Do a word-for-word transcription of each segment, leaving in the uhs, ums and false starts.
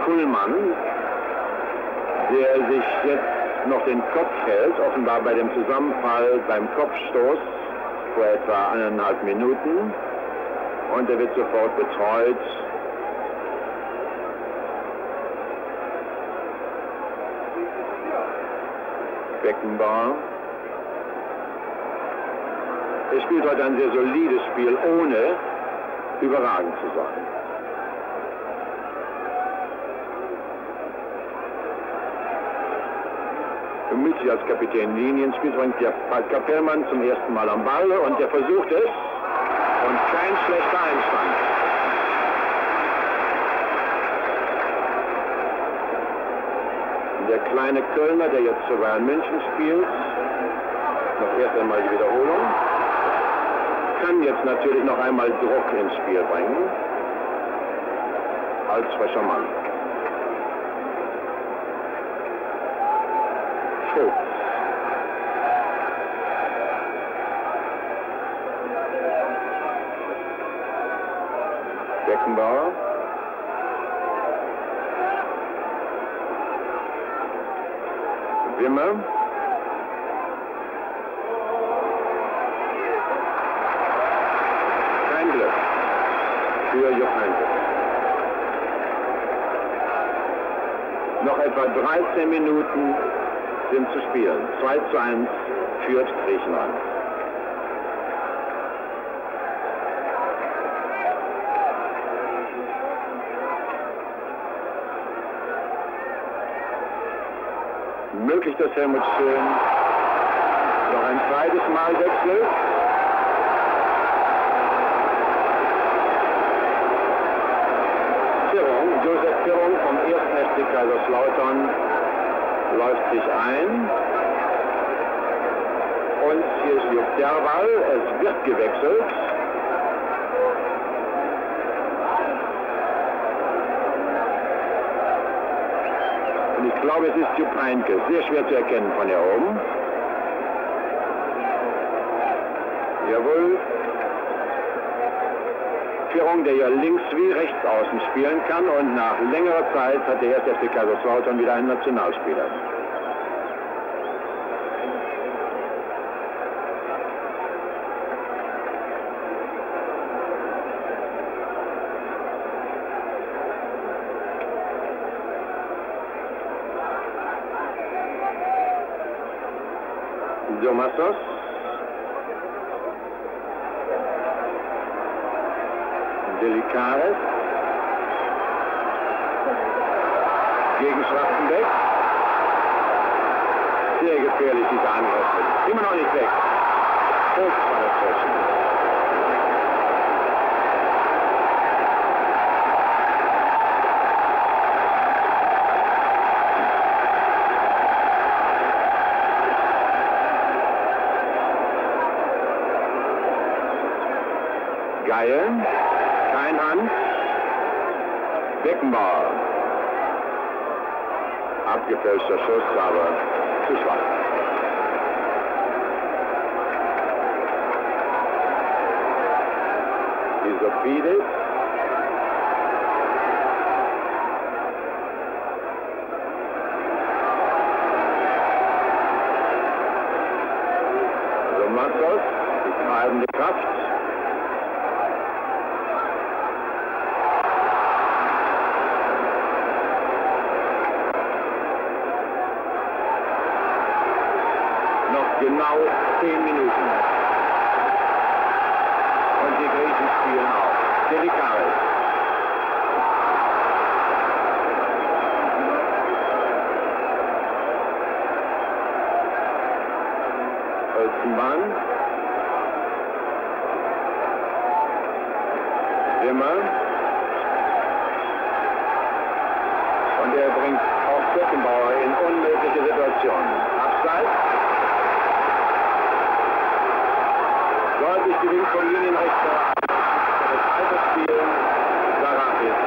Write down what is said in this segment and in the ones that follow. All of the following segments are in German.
Kuhlmann, der sich jetzt noch den Kopf hält, offenbar bei dem Zusammenfall beim Kopfstoß vor etwa eineinhalb Minuten. Und er wird sofort betreut. Beckenbauer. Er spielt heute ein sehr solides Spiel, ohne überragend zu sein. Bemüht sich als Kapitän Linienspiel, bringt der Kapellmann zum ersten Mal am Ball und er versucht es. Und kein schlechter Einstand. Der kleine Kölner, der jetzt für Bayern München spielt, noch erst einmal die Wiederholung, kann jetzt natürlich noch einmal Druck ins Spiel bringen, als frischer Mann. Schulz. Beckenbauer. Wimmer. Kein Glück für Jupp Heynckes. Noch etwa dreizehn Minuten sind zu spielen. zwei zu eins führt Griechenland. Möglich, dass Helmut Schön noch ein zweites Mal wechselt. Pirrung, Josef Pirrung vom ersten F C Kaiserslautern läuft sich ein. Und hier ist Jupp Derwall, es wird gewechselt. Ich glaube, es ist Jupp Heynckes, sehr schwer zu erkennen von hier oben. Jawohl. Pirrung, der ja links wie rechts außen spielen kann, und nach längerer Zeit hat der erste F C Kaiserslautern wieder einen Nationalspieler. Domassos. Delikares. Gegen Schwarzenbeck. Sehr gefährlich, dieser Angriff. Immer noch nicht weg. Kurz war dazwischen. Geil, kein Hand, Beckenbauer, abgefälschter Schuss, aber zu schwach. Isophides, Domassos, die treibende Kraft. Genau zehn Minuten. Und die Griechen spielen auch. Delikares. Hölzenmann. Wimmer. Und er bringt auch Beckenbauer in unmögliche Situationen. Abseits. Deutlich gewinnt von Linienrichter. Das alte Spiel. Sarafis.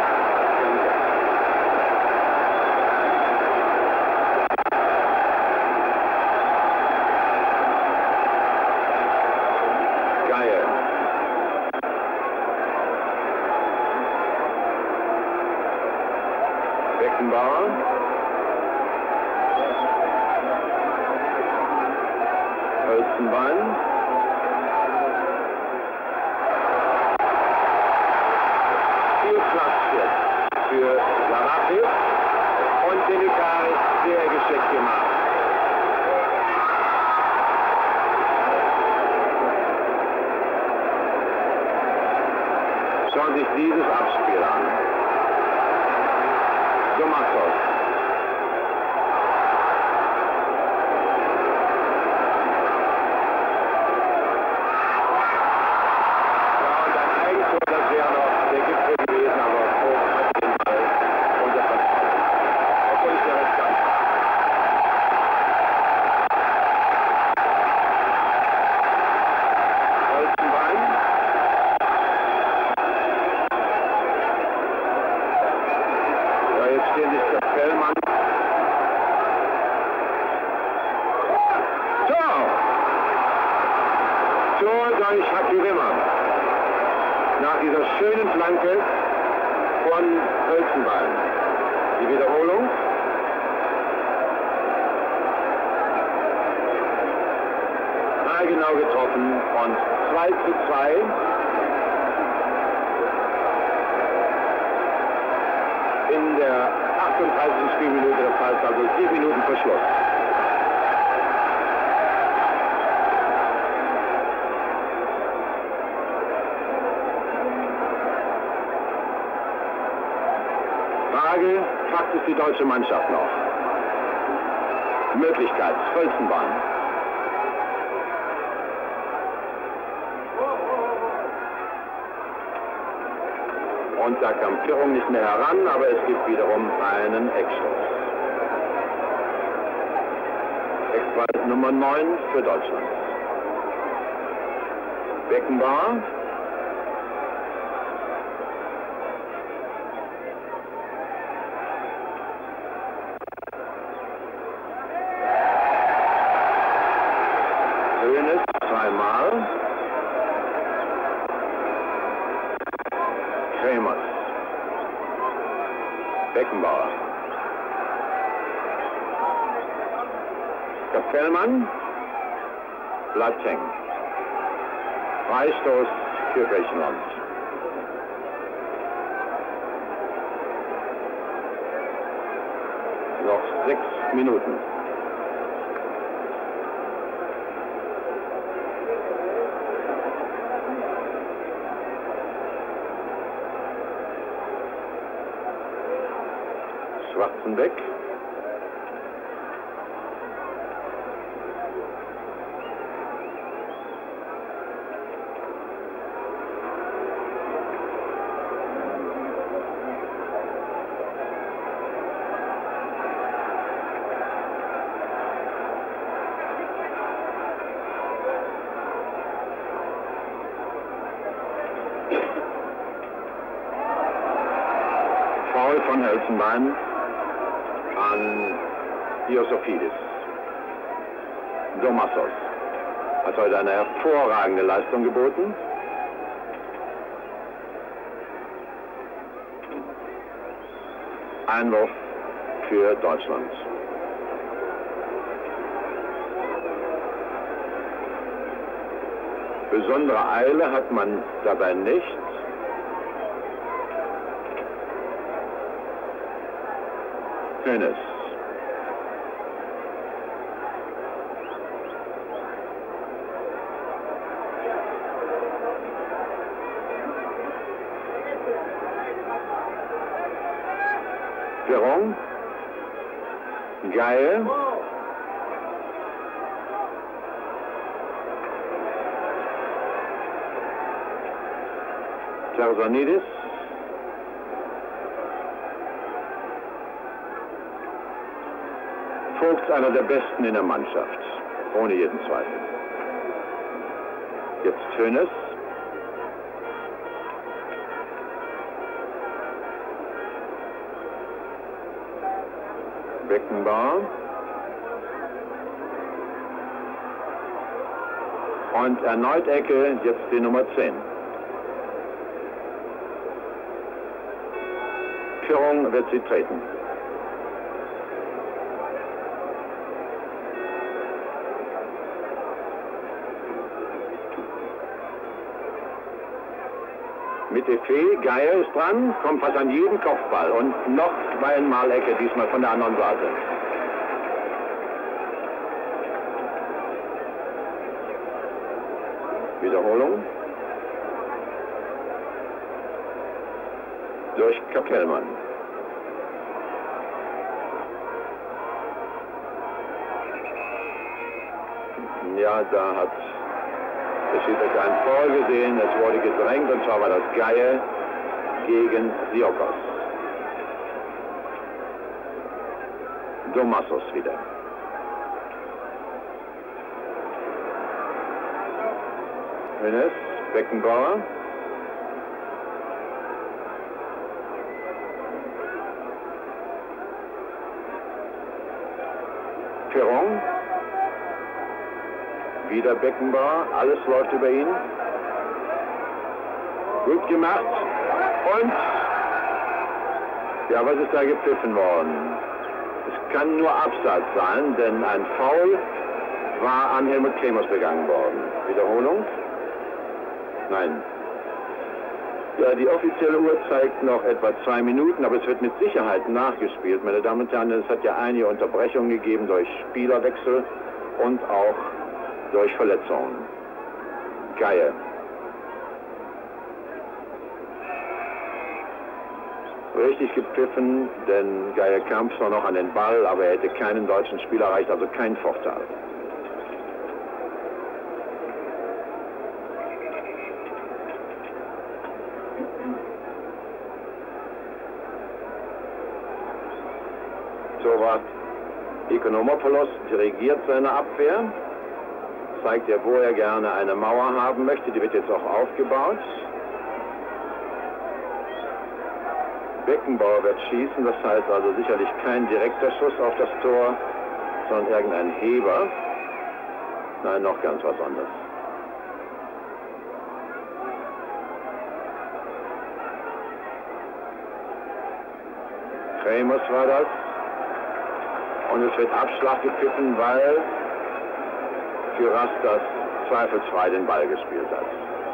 Geil. Beckenbauer. Hölzenbein. Viel Platz jetzt für Sarafis und Delikal sehr geschickt gemacht. Schauen sich dieses Abspiel an. Domassos. Ja, und ein Eigentor, das wäre noch der Gipfel gewesen, aber Vogt hat den Ball unter Kontrolle. Obwohl es ja riskant war. Hölzenbein. Jetzt stehen sich der Fellmann. Tor! Tor durch Haki Rimmer. Nach dieser schönen Flanke von Hölzenbein. Die Wiederholung. Genau getroffen und zwei zu zwei. In der achtunddreißigsten Spielminute, das heißt also sieben Minuten vor Schluss. Frage, packt es die deutsche Mannschaft noch? Möglichkeit, Hölzenbein. Und da kam Führung nicht mehr heran, aber es gibt wiederum einen Eckschuss. Eckball Nummer neun für Deutschland. Beckenbauer. Hönes zweimal. Kremers. Beckenbauer. Kapellmann. Bleibt hängen. Freistoß für Griechenland. Noch sechs Minuten. Schwarzenbeck. Foul von Hölzenbein an Iossofidis. Domassos hat heute eine hervorragende Leistung geboten. Einwurf für Deutschland. Besondere Eile hat man dabei nicht. Hönes. Führung. Geil. Terzonidis. Vogt einer der Besten in der Mannschaft, ohne jeden Zweifel. Jetzt Hönes. Beckenbauer. Und erneut Ecke, jetzt die Nummer zehn. Führung wird sie treten. Mit Effet, Geier ist dran, kommt fast an jeden Kopfball und noch einmal Ecke, diesmal von der anderen Seite. Wiederholung. Durch Kapellmann. Ja, da hat der Schiedsrichter ein Foul gesehen, es wurde gedrängt und zwar war das Geier gegen Siokos. Domassos wieder. Hönes, Beckenbauer. Perron. Wieder Beckenbauer, alles läuft über ihn. Gut gemacht. Und, ja, was ist da gepfiffen worden? Es kann nur Abseits sein, denn ein Foul war an Helmut Kremers begangen worden. Wiederholung? Nein. Ja, die offizielle Uhr zeigt noch etwa zwei Minuten, aber es wird mit Sicherheit nachgespielt, meine Damen und Herren. Es hat ja einige Unterbrechungen gegeben durch Spielerwechsel und auch durch Verletzungen. Geier. Richtig gepfiffen, denn Geier kam zwar noch an den Ball, aber er hätte keinen deutschen Spieler erreicht, also kein Vorteil. Torwart Ikonomopoulos dirigiert seine Abwehr, zeigt ja, wo er gerne eine Mauer haben möchte, die wird jetzt auch aufgebaut. Beckenbauer wird schießen, das heißt also sicherlich kein direkter Schuss auf das Tor, sondern irgendein Heber. Nein, noch ganz was anderes. Kremers war das. Und es wird Abschlag gepfiffen, weil Fürastas zweifelsfrei den Ball gespielt hat.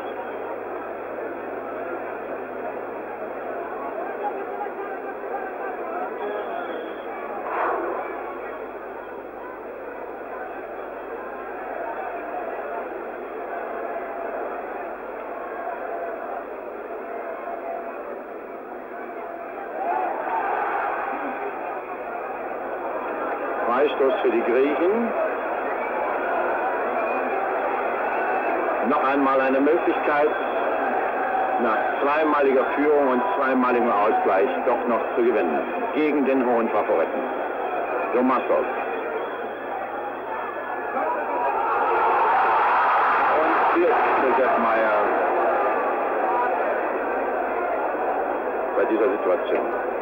Freistoß für die Griechen. Noch einmal eine Möglichkeit, nach zweimaliger Führung und zweimaligem Ausgleich doch noch zu gewinnen. Gegen den hohen Favoriten. Domassos. Und hier ist Josef Meyer bei dieser Situation.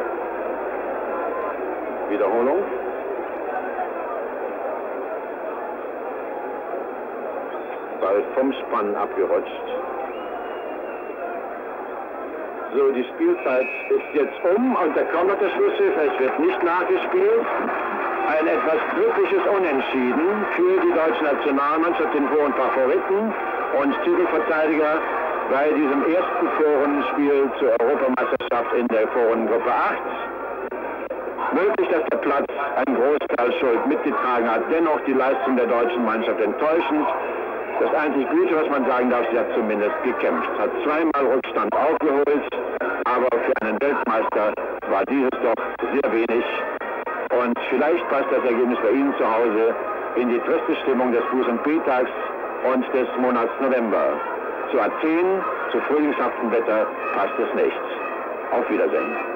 Wiederholung. Ball vom Spann abgerutscht. So, die Spielzeit ist jetzt um und da kommt noch der Schlusspfiff. Es wird nicht nachgespielt. Ein etwas glückliches Unentschieden für die deutsche Nationalmannschaft, den hohen Favoriten und Titelverteidiger bei diesem ersten Forenspiel zur Europameisterschaft in der Forengruppe acht. Möglich, dass der Platz einen Großteil Schuld mitgetragen hat. Dennoch die Leistung der deutschen Mannschaft enttäuschend. Das einzig Gute, was man sagen darf, sie hat zumindest gekämpft. Hat zweimal Rückstand aufgeholt, aber für einen Weltmeister war dieses doch sehr wenig. Und vielleicht passt das Ergebnis bei Ihnen zu Hause in die triste Stimmung des Buß- und B-Tags und des Monats November. Zu Athen, zu frühlingshaftem Wetter passt es nicht. Auf Wiedersehen.